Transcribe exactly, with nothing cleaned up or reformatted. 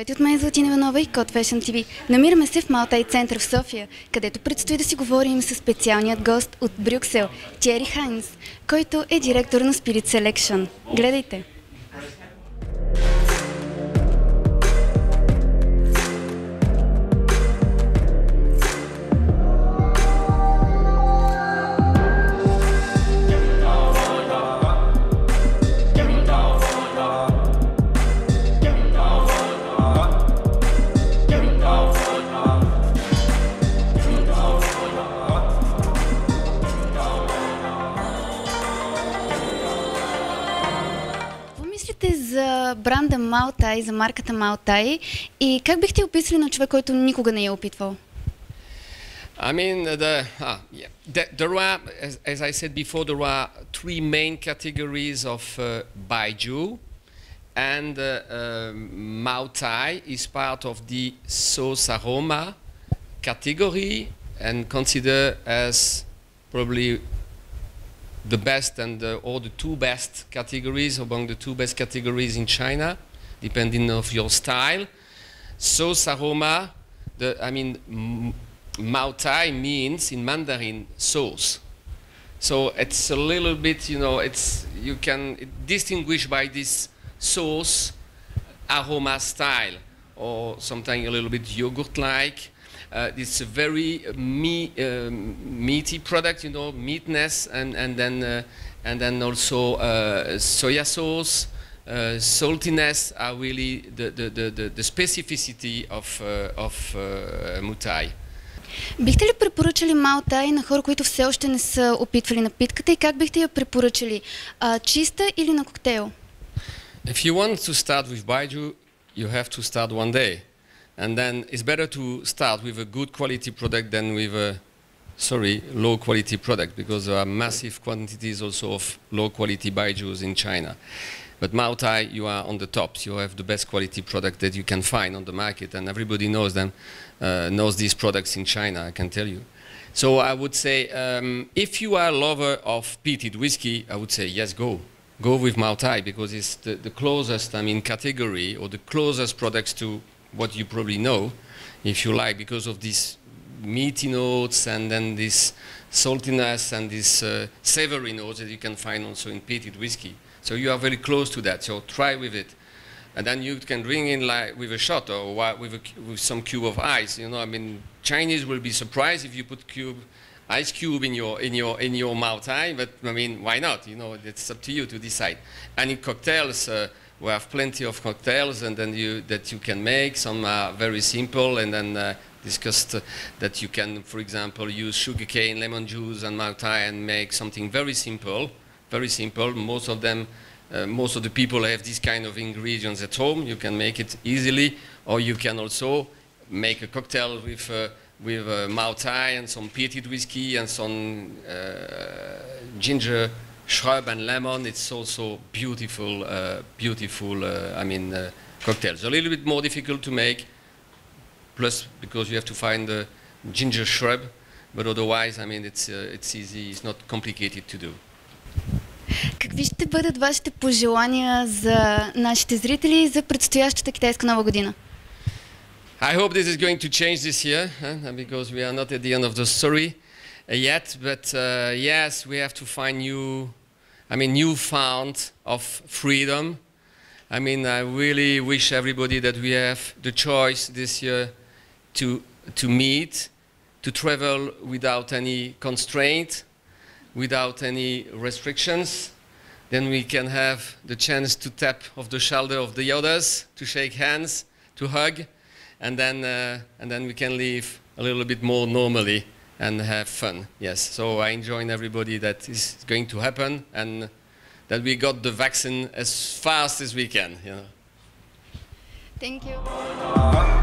Здравейте от мен, Златина Иванова и Code Fashion ти ви. Намираме се в Малтай център в София, където предстои да си говорим с специалният гост от Брюксел, Тиери Хайнс, който е директор на Spirit Selection. Гледайте! За бранда Малтай, за марката Малтай и как бихте описали на човек, който никога не е опитвал? I mean, the, ah, yeah. the, there are, as, as I said before, there are three main categories of uh, Baijiu, and uh, uh, Maltai is part of the sauce aroma category and considered as probably the best and the, or the two best categories, among the two best categories in China, depending on your style. Sauce aroma, the, I mean, Maltai means in Mandarin sauce. So it's a little bit, you know, it's, you can distinguish by this sauce aroma style, or something a little bit yogurt-like. Uh, it's a very me, uh, meaty product, you know, meatness, and and then uh, and then also uh, soya sauce, uh, saltiness are really the the the the, the specificity of uh, of uh, Maltai. Бихте ли препоръчали Малтай на хора, които все още не са опитвали напитката, и как бихте я препоръчали? А, чиста или на коктейл? If you want to start with Baijiu, you have to start one day. And then it's better to start with a good quality product than with a, sorry, low quality product, because there are massive quantities also of low quality Baijius in China. But Maltai, you are on the top. You have the best quality product that you can find on the market, and everybody knows them, uh, knows these products in China, I can tell you. So I would say, um, if you are a lover of peated whiskey, I would say yes, go. Go with Maltai, because it's the, the closest, I mean, category, or the closest products to what you probably know, if you like, because of these meaty notes and then this saltiness and this uh, savory notes that you can find also in peated whiskey. So you are very close to that, so try with it. And then you can bring in like with a shot or with, a, with some cube of ice. You know, I mean, Chinese will be surprised if you put cube, ice cube in your, in your, in your Maltai, but I mean, why not? You know, it's up to you to decide. And in cocktails, uh, we have plenty of cocktails, and then you that you can make. Some are very simple, and then uh, discussed uh, that you can, for example, use sugarcane, lemon juice, and Maltai, and make something very simple. Very simple. Most of them, uh, most of the people have these kind of ingredients at home. You can make it easily, or you can also make a cocktail with uh, with uh, Maltai and some peated whiskey and some uh, ginger shrub and lemon. It's also beautiful, uh, beautiful, uh, I mean, uh, cocktails. A little bit more difficult to make, plus because you have to find the ginger shrub, but otherwise, I mean, it's, uh, it's easy, it's not complicated to do. Какви ще бъдат вашите пожелания за нашите зрители за предстоящата китайска нова година? I hope this is going to change this year, huh? Because we are not at the end of the story yet, but uh, yes, we have to find new, I mean, new fount of freedom. I mean, I really wish everybody that we have the choice this year to, to meet, to travel without any constraint, without any restrictions. Then we can have the chance to tap off the shoulder of the others, to shake hands, to hug, and then, uh, and then we can live a little bit more normally and have fun. Yes, so I join everybody that is going to happen, and that we got the vaccine as fast as we can. You know. Thank you.